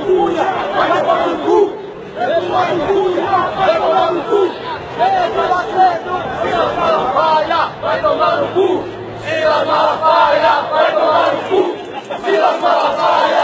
Cunha, vai tomar no cu! Vai tomar no Cunha, vai tomar no cu! Silas Malafaia, vai tomar no cu! Silas Malafaia, vai tomar no cu! Silas Malafaia!